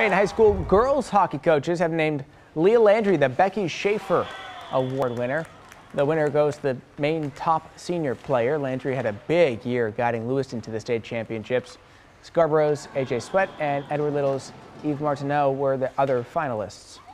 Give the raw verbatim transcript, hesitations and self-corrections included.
Maine High School girls hockey coaches have named Leah Landry the Becky Schaffer Award winner. The winner goes to the Maine top senior player. Landry had a big year guiding Lewiston to the state championships. Scarborough's A J Sweat and Edward Little's Eve Martineau were the other finalists.